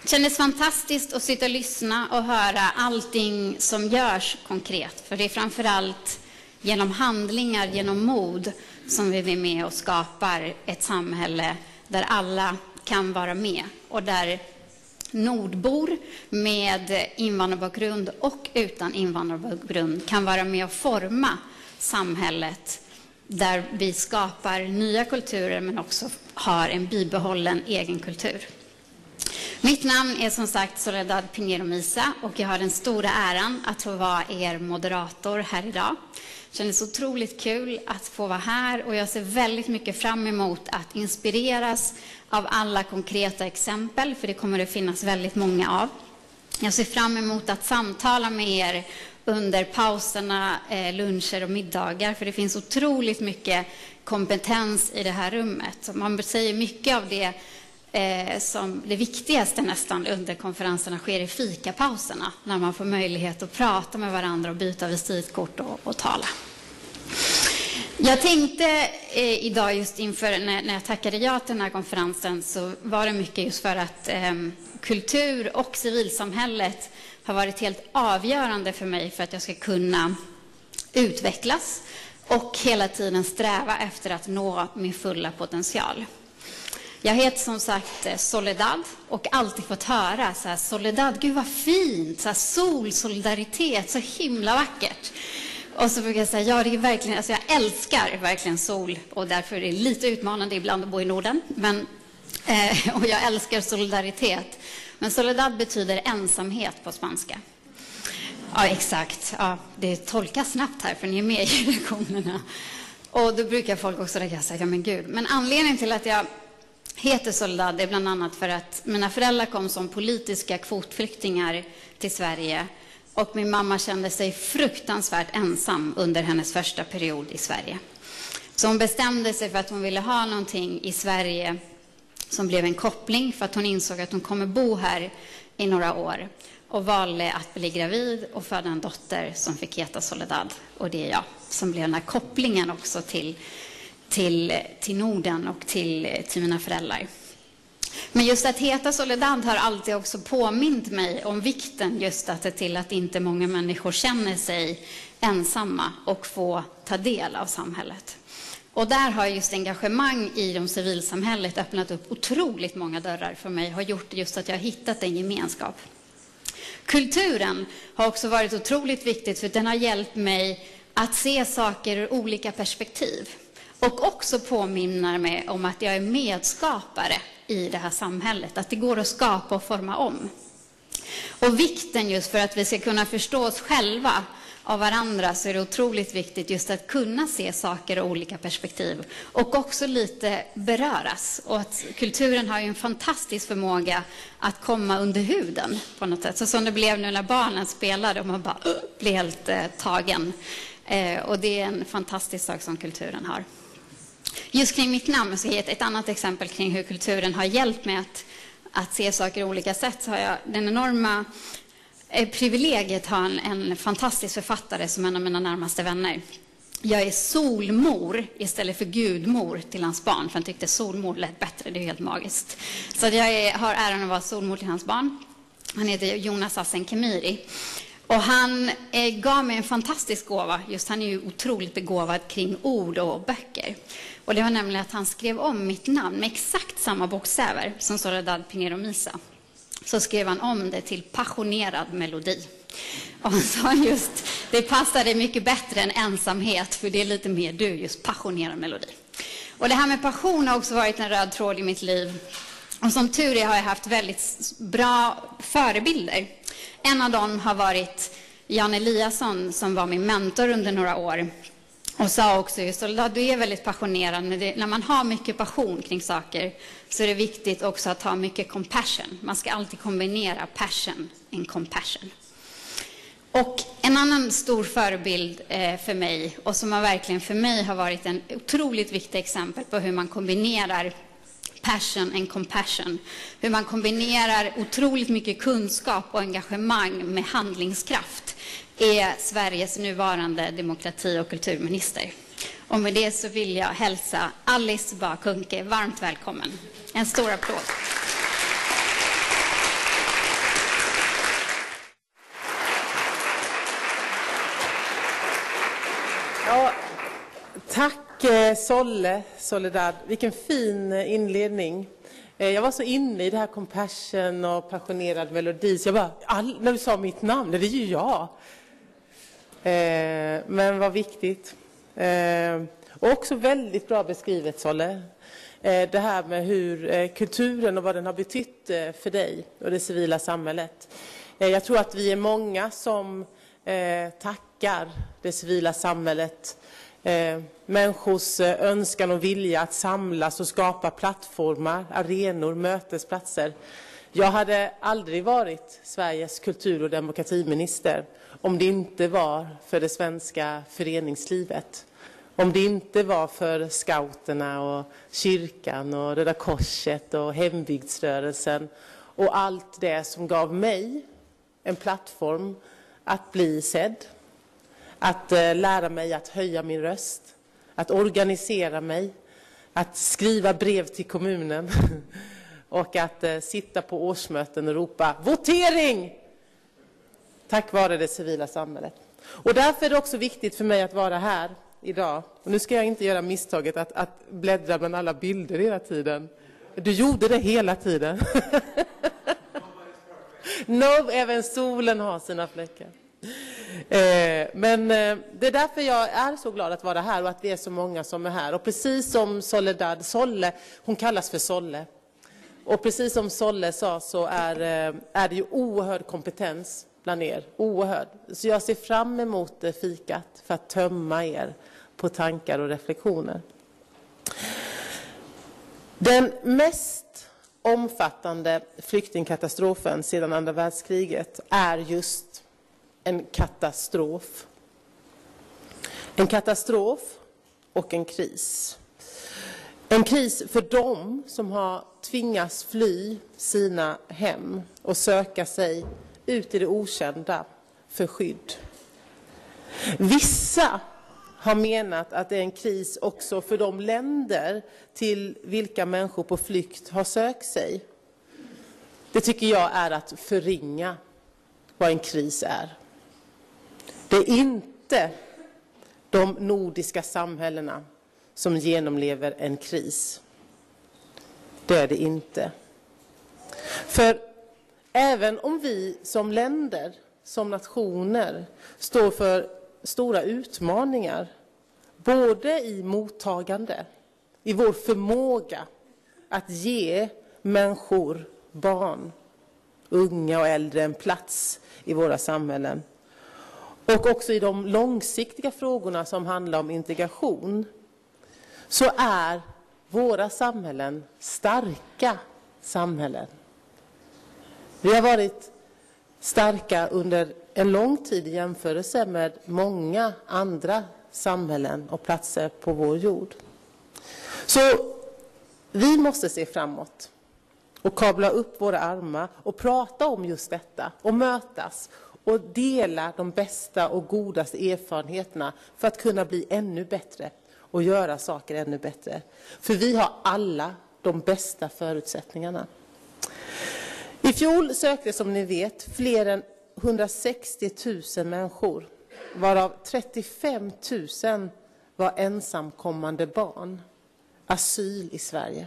Det kändes fantastiskt att sitta och lyssna och höra allting som görs konkret. För det är framförallt genom handlingar, genom mod som vi är med och skapar ett samhälle där alla kan vara med. Och där nordbor med invandrarbakgrund och utan invandrarbakgrund kan vara med och forma samhället. Där vi skapar nya kulturer men också har en bibehållen egen kultur. Mitt namn är som sagt Soledad Pinheiro Misa och jag har den stora äran att få vara er moderator här idag. Det känns otroligt kul att få vara här och jag ser väldigt mycket fram emot att inspireras av alla konkreta exempel, för det kommer det finnas väldigt många av. Jag ser fram emot att samtala med er under pauserna, luncher och middagar, för det finns otroligt mycket kompetens i det här rummet. Man säger mycket av det som det viktigaste nästan under konferenserna sker i fikapauserna, när man får möjlighet att prata med varandra och byta visitkort och tala. Jag tänkte idag just inför när jag tackade ja till den här konferensen, så var det mycket just för att kultur och civilsamhället har varit helt avgörande för mig för att jag ska kunna utvecklas och hela tiden sträva efter att nå min fulla potential. Jag heter som sagt Soledad och alltid fått höra så här: Soledad, gud vad fint, så här, solidaritet, så himla vackert. Och så brukar jag säga, ja det är verkligen, alltså jag älskar verkligen sol och därför är det lite utmanande ibland att bo i Norden. Men, och jag älskar solidaritet. Men Soledad betyder ensamhet på spanska. Ja, exakt. Ja, det tolkas snabbt här för ni är med i lektionerna. Och då brukar folk också säga, ja men gud. Men anledningen till att jag heter Soledad är bland annat för att mina föräldrar kom som politiska kvotflyktingar till Sverige. Och min mamma kände sig fruktansvärt ensam under hennes första period i Sverige. Så hon bestämde sig för att hon ville ha någonting i Sverige som blev en koppling, för att hon insåg att hon kommer bo här i några år. Och valde att bli gravid och föda en dotter som fick heta Soledad. Och det är jag som blev den här kopplingen också till Norden och till mina föräldrar. Men just att heta Soledad har alltid också påmint mig om vikten just att se till att inte många människor känner sig ensamma och få ta del av samhället. Och där har just engagemang i civilsamhället öppnat upp otroligt många dörrar för mig. Har gjort just att jag har hittat en gemenskap. Kulturen har också varit otroligt viktigt för den har hjälpt mig att se saker ur olika perspektiv. Och också påminner mig om att jag är medskapare i det här samhället. Att det går att skapa och forma om. Och vikten just för att vi ska kunna förstå oss själva av varandra, så är det otroligt viktigt just att kunna se saker ur olika perspektiv. Och också lite beröras. Och att kulturen har ju en fantastisk förmåga att komma under huden på något sätt. Så som det blev nu när barnen spelade och man bara blev helt tagen. Och det är en fantastisk sak som kulturen har. Just kring mitt namn ska jag ge ett annat exempel kring hur kulturen har hjälpt mig att se saker i olika sätt. Så har jag den enorma privilegiet att ha en fantastisk författare som en av mina närmaste vänner. Jag är solmor istället för gudmor till hans barn, för han tyckte solmor lät bättre, det är helt magiskt. Så jag har äran att vara solmor till hans barn. Han heter Jonas Assen Kemiri. Och han gav mig en fantastisk gåva. Just han är ju otroligt begåvad kring ord och böcker. Och det var nämligen att han skrev om mitt namn med exakt samma bokstäver som Soledad Pinheiro Misa. Så skrev han om det till passionerad melodi. Och han sa just, det passade mycket bättre än ensamhet, för det är lite mer du, just passionerad melodi. Och det här med passion har också varit en röd tråd i mitt liv. Och som tur är har jag haft väldigt bra förebilder. En av dem har varit Jan Eliasson som var min mentor under några år. Och sa också just, du är väldigt passionerad, men när man har mycket passion kring saker så är det viktigt också att ha mycket compassion. Man ska alltid kombinera passion and compassion. Och en annan stor förebild för mig, och som har verkligen för mig har varit en otroligt viktig exempel på hur man kombinerar passion and compassion. Hur man kombinerar otroligt mycket kunskap och engagemang med handlingskraft, är Sveriges nuvarande demokrati- och kulturminister. Och med det så vill jag hälsa Alice Bah Kuhnke varmt välkommen. En stor applåd. Soledad. Vilken fin inledning. Jag var så inne i det här compassion och passionerad melodi. Så jag bara, när du sa mitt namn, det är ju jag. Men vad viktigt. Och också väldigt bra beskrivet, Solle. Det här med hur kulturen och vad den har betytt för dig och det civila samhället. Jag tror att vi är många som tackar det civila samhället. Människors önskan och vilja att samlas och skapa plattformar, arenor, mötesplatser. Jag hade aldrig varit Sveriges kultur- och demokratiminister om det inte var för det svenska föreningslivet. Om det inte var för scouterna och kyrkan och Röda Korset och hembygdsrörelsen och allt det som gav mig en plattform att bli sedd, att lära mig att höja min röst, att organisera mig, att skriva brev till kommunen och att sitta på årsmöten och ropa votering! Tack vare det civila samhället. Och därför är det också viktigt för mig att vara här idag. Och nu ska jag inte göra misstaget att bläddra bland alla bilder hela tiden. Du gjorde det hela tiden. Även solen har sina fläckar. Men det är därför jag är så glad att vara här och att vi är så många som är här. Och precis som Solle, hon kallas för Solle. Och precis som Solle sa så är det ju oerhörd kompetens bland er. Oerhörd. Så jag ser fram emot fikat för att tömma er på tankar och reflektioner. Den mest omfattande flyktingkatastrofen sedan andra världskriget är just en katastrof. En katastrof och en kris. En kris för dem som har tvingats fly sina hem och söka sig ut i det okända för skydd. Vissa har menat att det är en kris också för de länder till vilka människor på flykt har sökt sig. Det tycker jag är att förringa vad en kris är. Det är inte de nordiska samhällena som genomlever en kris. Det är det inte. För även om vi som länder, som nationer, står för stora utmaningar, både i mottagande, i vår förmåga att ge människor, barn, unga och äldre en plats i våra samhällen, och också i de långsiktiga frågorna som handlar om integration, så är våra samhällen starka samhällen. Vi har varit starka under en lång tid i jämförelse med många andra samhällen och platser på vår jord. Så vi måste se framåt och kabla upp våra armar och prata om just detta och mötas och dela de bästa och godaste erfarenheterna för att kunna bli ännu bättre och göra saker ännu bättre. För vi har alla de bästa förutsättningarna. I fjol sökte, som ni vet, fler än 160 000 människor, varav 35 000 var ensamkommande barn, asyl i Sverige.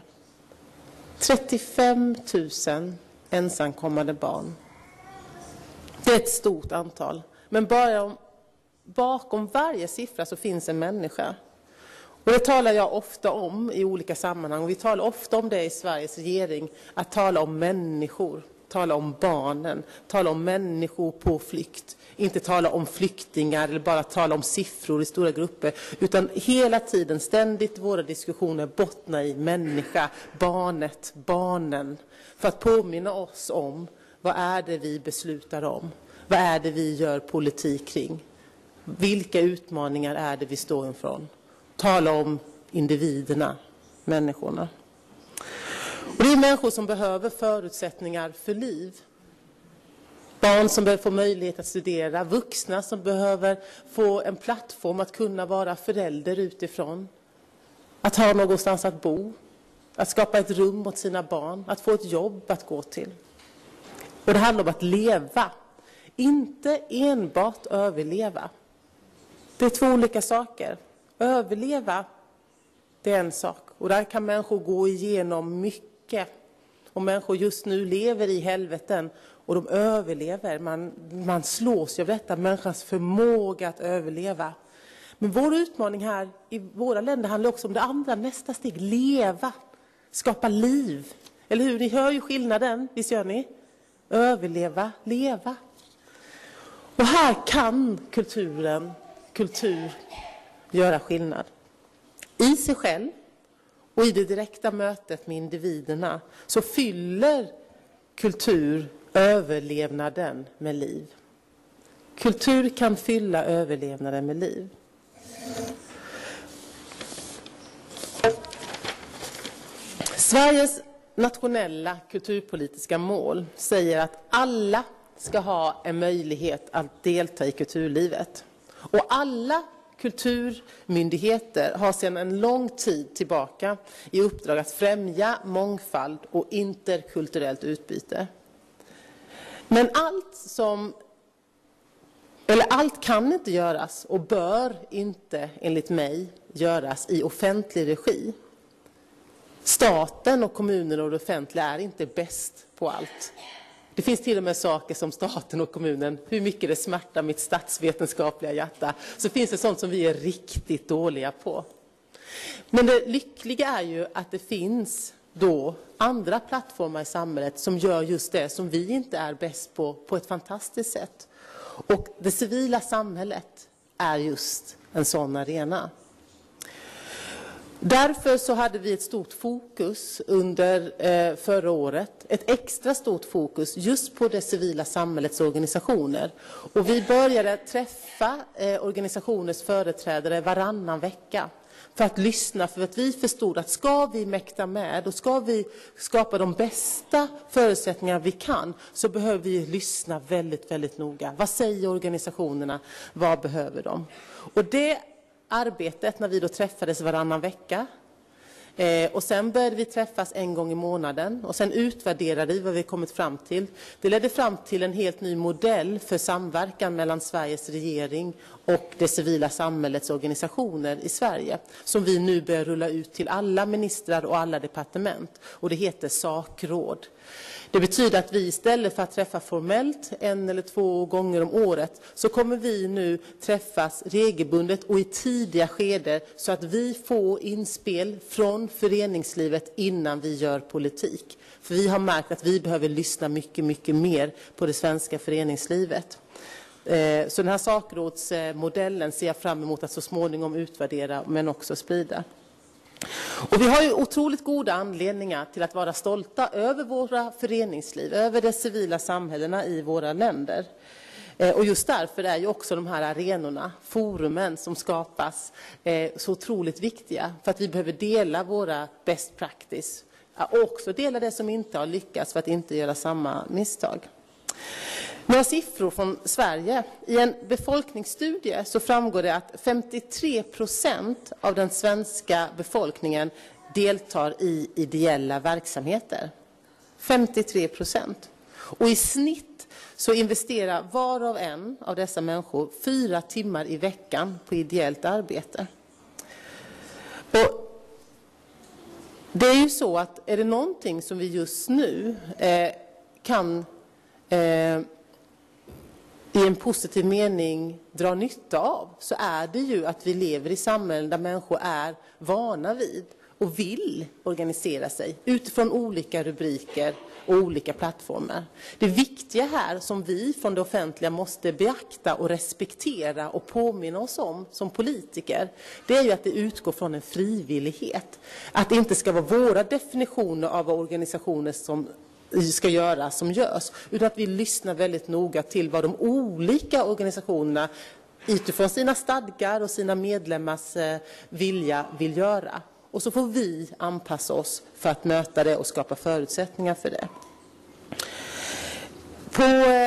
35 000 ensamkommande barn. Det är ett stort antal. Men bara bakom varje siffra så finns en människa. Och det talar jag ofta om i olika sammanhang. Och vi talar ofta om det i Sveriges regering. Att tala om människor. Tala om barnen. Tala om människor på flykt. Inte tala om flyktingar eller bara tala om siffror i stora grupper. Utan hela tiden, ständigt våra diskussioner bottnar i människa, barnet, barnen. För att påminna oss om vad är det vi beslutar om. Vad är det vi gör politik kring. Vilka utmaningar är det vi står inför. Tala om individerna, människorna. Och det är människor som behöver förutsättningar för liv. Barn som behöver få möjlighet att studera. Vuxna som behöver få en plattform att kunna vara förälder utifrån. Att ha någonstans att bo. Att skapa ett rum åt sina barn. Att få ett jobb att gå till. Och det handlar om att leva. Inte enbart överleva. Det är två olika saker. Överleva det är en sak. Och där kan människor gå igenom mycket. Och människor just nu lever i helveten och de överlever. Man slås ju av detta, människans förmåga att överleva. Men vår utmaning här i våra länder handlar också om det andra, nästa steg, leva, skapa liv. Eller hur? Ni hör ju skillnaden, visst gör ni? Överleva, leva. Och här kan kultur göra skillnad. I sig själv och i det direkta mötet med individerna så fyller kultur överlevnaden med liv. Kultur kan fylla överlevnaden med liv. Sveriges nationella kulturpolitiska mål säger att alla ska ha en möjlighet att delta i kulturlivet. Och alla kulturmyndigheter har sedan en lång tid tillbaka i uppdrag att främja mångfald och interkulturellt utbyte. Men allt kan inte göras och bör inte, enligt mig, göras i offentlig regi. Staten och kommunen och det offentliga är inte bäst på allt. Det finns till och med saker som staten och kommunen, hur mycket det smärtar mitt statsvetenskapliga hjärta, så finns det sånt som vi är riktigt dåliga på. Men det lyckliga är ju att det finns då andra plattformar i samhället som gör just det som vi inte är bäst på ett fantastiskt sätt. Och det civila samhället är just en sån arena. Därför så hade vi ett stort fokus under förra året, ett extra stort fokus just på det civila samhällets organisationer. Och vi började träffa organisationers företrädare varannan vecka för att lyssna, för att vi förstod att ska vi mäkta med och ska vi skapa de bästa förutsättningar vi kan, så behöver vi lyssna väldigt, väldigt noga. Vad säger organisationerna? Vad behöver de? Och det arbetet, när vi då träffades varannan vecka och sen började vi träffas en gång i månaden och sen utvärderade vi vad vi kommit fram till. Det ledde fram till en helt ny modell för samverkan mellan Sveriges regering och det civila samhällets organisationer i Sverige, som vi nu börjar rulla ut till alla ministrar och alla departement, och det heter sakråd. Det betyder att vi istället för att träffa formellt 1 eller 2 gånger om året, så kommer vi nu träffas regelbundet och i tidiga skeden, så att vi får inspel från föreningslivet innan vi gör politik. För vi har märkt att vi behöver lyssna mycket, mycket mer på det svenska föreningslivet. Så den här sakrådsmodellen ser jag fram emot att så småningom utvärdera, men också sprida. Och vi har ju otroligt goda anledningar till att vara stolta över våra föreningsliv, över de civila samhällena i våra länder. Och just därför är ju också de här arenorna, forumen som skapas, så otroligt viktiga. För att vi behöver dela våra best practice och också dela det som inte har lyckats, för att inte göra samma misstag. Några siffror från Sverige. I en befolkningsstudie så framgår det att 53% av den svenska befolkningen deltar i ideella verksamheter. 53%. Och i snitt så investerar var och en av dessa människor 4 timmar i veckan på ideellt arbete. Och det är ju så att är det någonting som vi just nu kan i en positiv mening dra nytta av, så är det ju att vi lever i samhällen där människor är vana vid och vill organisera sig utifrån olika rubriker och olika plattformar. Det viktiga här som vi från det offentliga måste beakta och respektera och påminna oss om som politiker, det är ju att det utgår från en frivillighet. Att det inte ska vara våra definitioner av vad organisationer som ska göra som görs, utan att vi lyssnar väldigt noga till vad de olika organisationerna utifrån sina stadgar och sina medlemmars vilja vill göra. Och så får vi anpassa oss för att möta det och skapa förutsättningar för det. På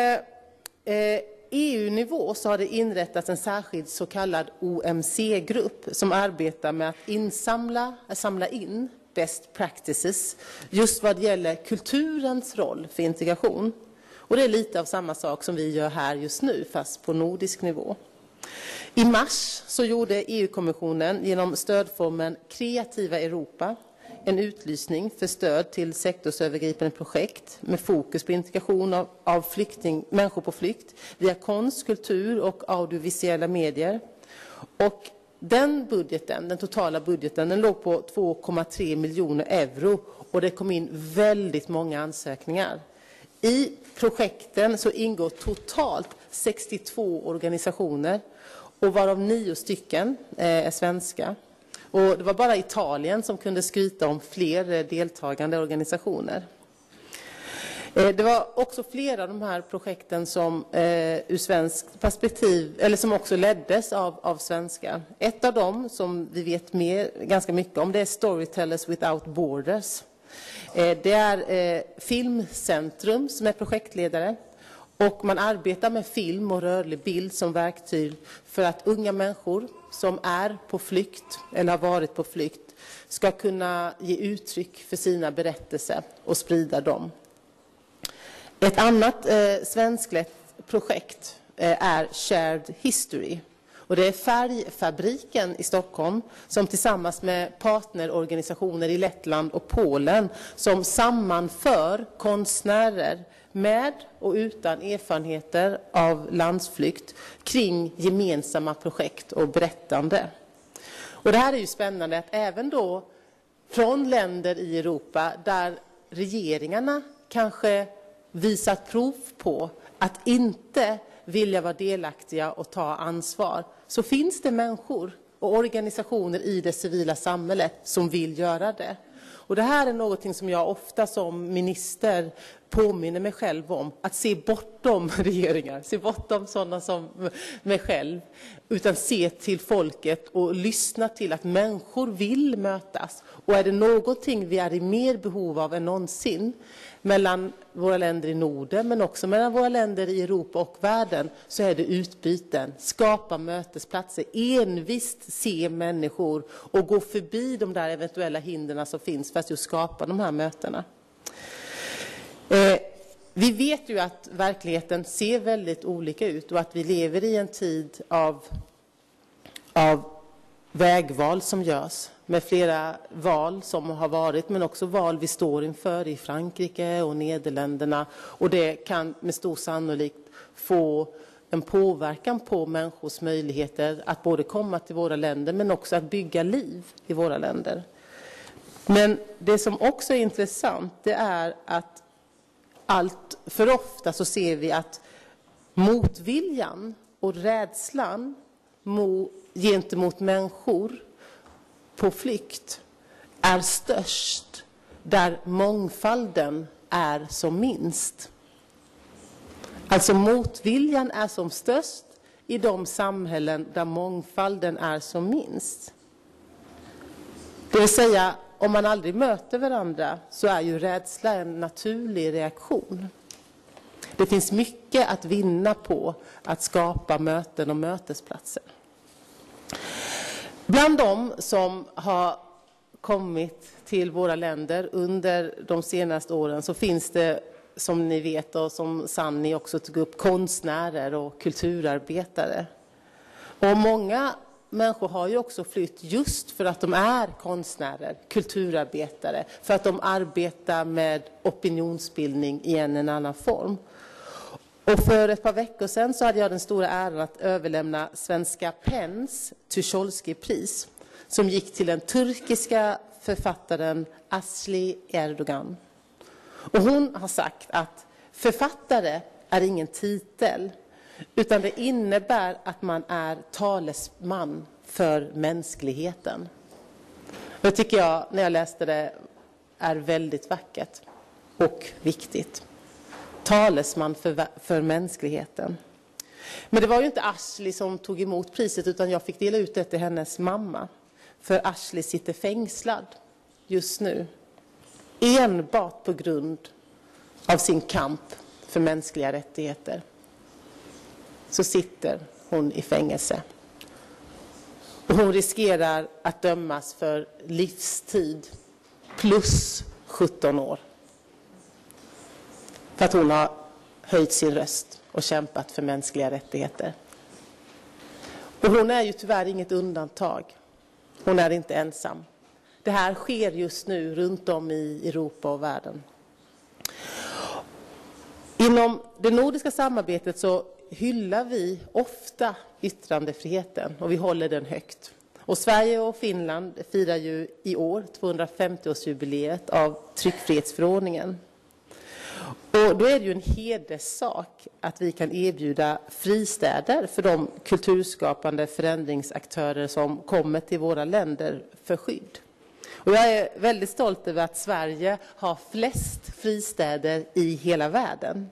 EU-nivå så har det inrättats en särskild så kallad OMC-grupp som arbetar med att samla in best practices just vad gäller kulturens roll för integration. Och det är lite av samma sak som vi gör här just nu, fast på nordisk nivå. I mars så gjorde EU-kommissionen genom stödformen Kreativa Europa en utlysning för stöd till sektorsövergripande projekt med fokus på integration av människor på flykt via konst, kultur och audiovisuella medier. Och den totala budgeten, den låg på 2,3 miljoner euro och det kom in väldigt många ansökningar. I projekten så ingår totalt 62 organisationer och varav 9 stycken är svenska. Och det var bara Italien som kunde skryta om fler deltagande organisationer. Det var också flera av de här projekten som ur svensk perspektiv, eller som också leddes av svenskar. Ett av dem som vi vet ganska mycket om, det är Storytellers Without Borders. Det är Filmcentrum som är projektledare. Och man arbetar med film och rörlig bild som verktyg för att unga människor som är på flykt eller har varit på flykt ska kunna ge uttryck för sina berättelser och sprida dem. Ett annat svensklett projekt är Shared History. Och det är Färgfabriken i Stockholm som tillsammans med partnerorganisationer i Lettland och Polen som sammanför konstnärer med och utan erfarenheter av landsflykt kring gemensamma projekt och berättande. Och det här är ju spännande att även då från länder i Europa där regeringarna kanske visat prov på att inte vilja vara delaktiga och ta ansvar, så finns det människor och organisationer i det civila samhället som vill göra det. Och det här är något som jag ofta som minister påminner mig själv om, att se bortom regeringar, se bortom sådana som mig själv, utan se till folket och lyssna till att människor vill mötas. Och är det någonting vi är i mer behov av än någonsin mellan våra länder i Norden men också mellan våra länder i Europa och världen, så är det utbyten, skapa mötesplatser, envist se människor och gå förbi de där eventuella hindren som finns för att just skapa de här mötena. Vi vet ju att verkligheten ser väldigt olika ut och att vi lever i en tid av vägval som görs. Med flera val som har varit, men också val vi står inför i Frankrike och Nederländerna. Och det kan med stor sannolikhet få en påverkan på människors möjligheter att både komma till våra länder men också att bygga liv i våra länder. Men det som också är intressant, det är att allt för ofta så ser vi att motviljan och rädslan gentemot människor på flykt är störst där mångfalden är som minst. Alltså motviljan är som störst i de samhällen där mångfalden är som minst. Det vill säga, om man aldrig möter varandra så är ju rädsla en naturlig reaktion. Det finns mycket att vinna på att skapa möten och mötesplatser. Bland de som har kommit till våra länder under de senaste åren så finns det, som ni vet och som Sanni också tog upp, konstnärer och kulturarbetare. Och många människor har ju också flytt just för att de är konstnärer, kulturarbetare, för att de arbetar med opinionsbildning i en annan form. Och för ett par veckor sedan så hade jag den stora äran att överlämna Svenska PENs Tucholsky-pris som gick till den turkiska författaren Asli Erdogan. Och hon har sagt att författare är ingen titel, utan det innebär att man är talesman för mänskligheten. Det tycker jag, när jag läste det, är väldigt vackert och viktigt. Talesman för mänskligheten. Men det var ju inte Ashley som tog emot priset, utan jag fick dela ut det till hennes mamma. För Ashley sitter fängslad just nu. Enbart på grund av sin kamp för mänskliga rättigheter. Så sitter hon i fängelse. Och hon riskerar att dömas för livstid plus 17 år. För att hon har höjt sin röst och kämpat för mänskliga rättigheter. Och hon är ju tyvärr inget undantag. Hon är inte ensam. Det här sker just nu runt om i Europa och världen. Inom det nordiska samarbetet så hyllar vi ofta yttrandefriheten och vi håller den högt. Och Sverige och Finland firar ju i år 250-årsjubileet av tryckfrihetsförordningen. Och då är det ju en hederssak att vi kan erbjuda fristäder för de kulturskapande förändringsaktörer som kommer till våra länder för skydd. Och jag är väldigt stolt över att Sverige har flest fristäder i hela världen.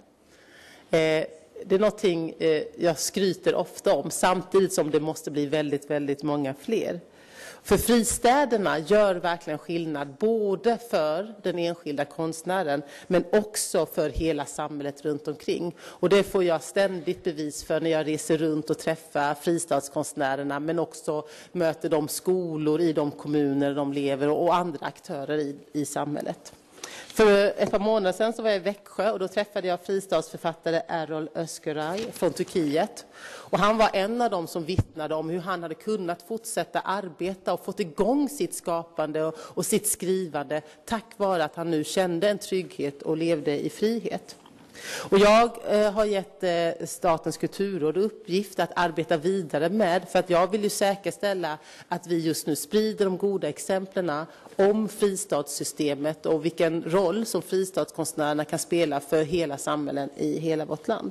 Det är någonting jag skryter ofta om, samtidigt som det måste bli väldigt, väldigt många fler. För fristäderna gör verkligen skillnad både för den enskilda konstnären men också för hela samhället runt omkring. Och det får jag ständigt bevis för när jag reser runt och träffar fristadskonstnärerna men också möter de skolor i de kommuner de lever och andra aktörer i samhället. För ett par månader sedan så var jag i Växjö och då träffade jag fristadsförfattare Errol Özgüray från Turkiet. Och han var en av dem som vittnade om hur han hade kunnat fortsätta arbeta och fått igång sitt skapande och sitt skrivande tack vare att han nu kände en trygghet och levde i frihet. Och jag har gett Statens kulturråd uppgift att arbeta vidare med, för att jag vill ju säkerställa att vi just nu sprider de goda exemplen om fristadssystemet och vilken roll som fristadskonstnärerna kan spela för hela samhällen i hela vårt land.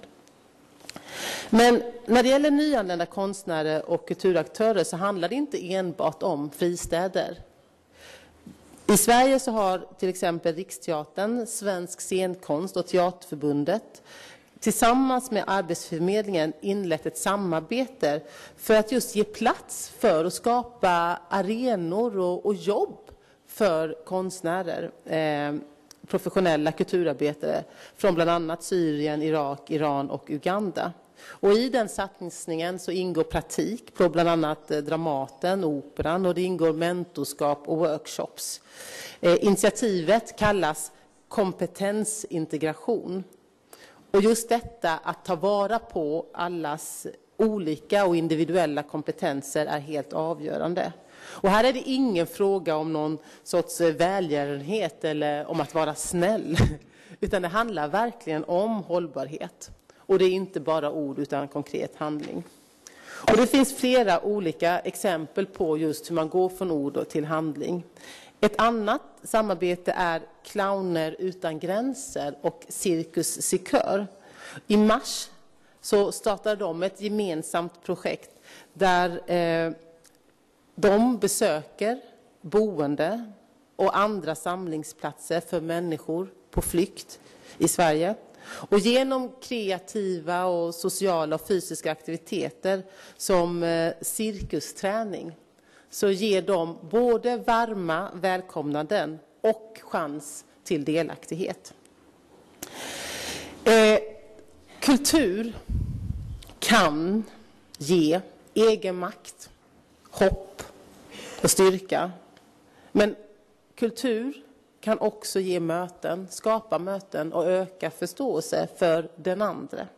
Men när det gäller nyanlända konstnärer och kulturaktörer så handlar det inte enbart om fristäder. I Sverige så har till exempel Riksteatern, Svensk scenkonst och Teaterförbundet tillsammans med Arbetsförmedlingen inlett ett samarbete för att just ge plats för att skapa arenor och jobb för konstnärer, professionella kulturarbetare från bland annat Syrien, Irak, Iran och Uganda. Och i den satsningen så ingår praktik på bland annat Dramaten, Operan, och det ingår mentorskap och workshops. Initiativet kallas kompetensintegration. Och just detta att ta vara på allas olika och individuella kompetenser är helt avgörande. Och här är det ingen fråga om någon sorts välgörenhet eller om att vara snäll, utan det handlar verkligen om hållbarhet. Och det är inte bara ord utan konkret handling. Och det finns flera olika exempel på just hur man går från ord till handling. Ett annat samarbete är Clowner utan gränser och Cirkus Sikör. I mars så startade de ett gemensamt projekt där de besöker boende och andra samlingsplatser för människor på flykt i Sverige. Och genom kreativa och sociala och fysiska aktiviteter som cirkusträning så ger de både varma välkomnanden och chans till delaktighet. Kultur kan ge egenmakt, hopp och styrka. Men kultur kan också ge möten, skapa möten och öka förståelse för den andra.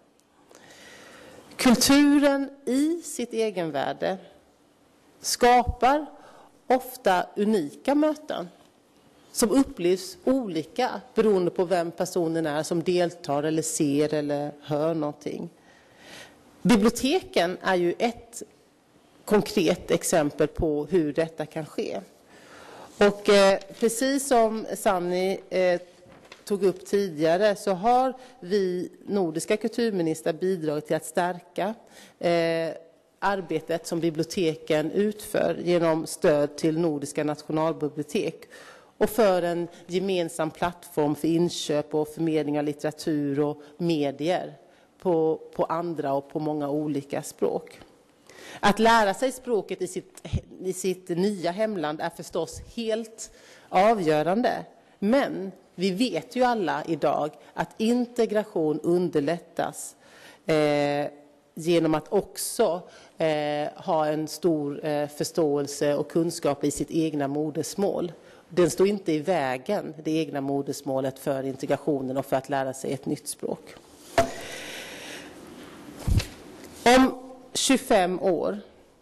Kulturen i sitt egenvärde skapar ofta unika möten som upplevs olika beroende på vem personen är som deltar eller ser eller hör någonting. Biblioteken är ju ett konkret exempel på hur detta kan ske. Och precis som Sanni tog upp tidigare så har vi nordiska kulturministrar bidragit till att stärka arbetet som biblioteken utför genom stöd till Nordiska nationalbibliotek och för en gemensam plattform för inköp och förmedling av litteratur och medier på andra och på många olika språk. Att lära sig språket i sitt nya hemland är förstås helt avgörande. Men vi vet ju alla idag att integration underlättas genom att också ha en stor förståelse och kunskap i sitt egna modersmål. Den står inte i vägen, det egna modersmålet, för integrationen och för att lära sig ett nytt språk. Om 25 år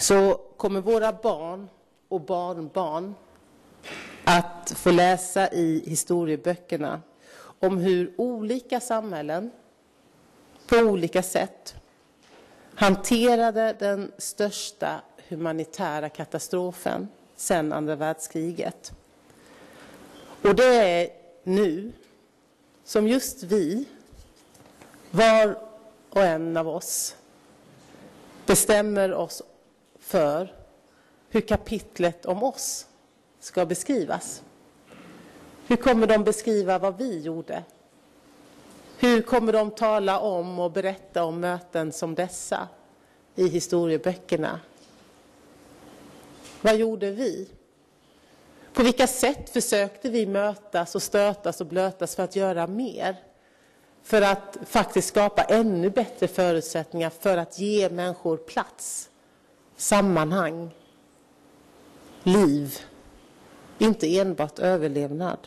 så kommer våra barn och barnbarn att få läsa i historieböckerna om hur olika samhällen på olika sätt hanterade den största humanitära katastrofen sedan andra världskriget. Och det är nu som just vi, var och en av oss, bestämmer oss för hur kapitlet om oss ska beskrivas. Hur kommer de beskriva vad vi gjorde? Hur kommer de tala om och berätta om möten som dessa i historieböckerna? Vad gjorde vi? På vilka sätt försökte vi mötas och stötas och blötas för att göra mer? För att faktiskt skapa ännu bättre förutsättningar för att ge människor plats, sammanhang, liv, inte enbart överlevnad.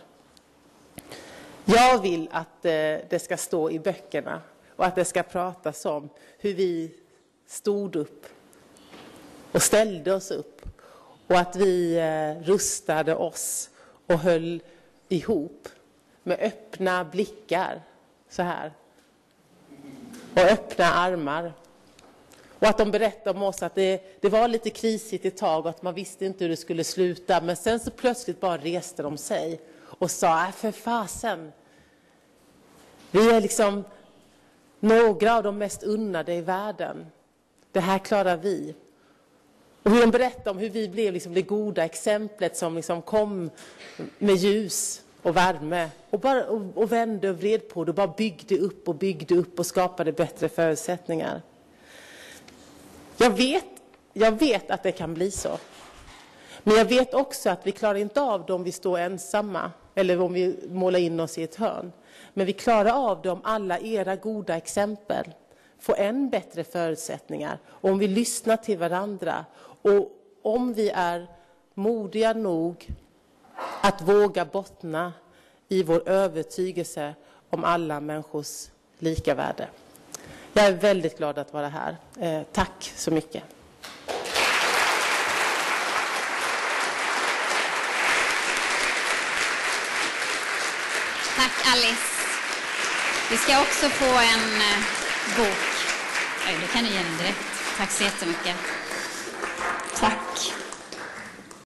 Jag vill att det ska stå i böckerna och att det ska pratas om hur vi stod upp och ställde oss upp och att vi rustade oss och höll ihop med öppna blickar så här och öppna armar. Och att de berättade om oss att det var lite krisigt ett tag och att man visste inte hur det skulle sluta. Men sen så plötsligt bara reste de sig och sa, för fasen. Vi är liksom några av de mest unnade i världen. Det här klarar vi. Och hur de berättade om hur vi blev liksom det goda exemplet som liksom kom med ljus och värme. Och vände och vred på det och bara byggde upp och skapade bättre förutsättningar. Jag vet att det kan bli så. Men jag vet också att vi klarar inte av det om vi står ensamma. Eller om vi målar in oss i ett hörn. Men vi klarar av det om alla era goda exempel får än bättre förutsättningar. Och om vi lyssnar till varandra. Och om vi är modiga nog att våga bottna i vår övertygelse om alla människors lika värde. Jag är väldigt glad att vara här. Tack så mycket. Tack Alice. Vi ska också få en bok. Det kan du ge den direkt. Tack så jättemycket.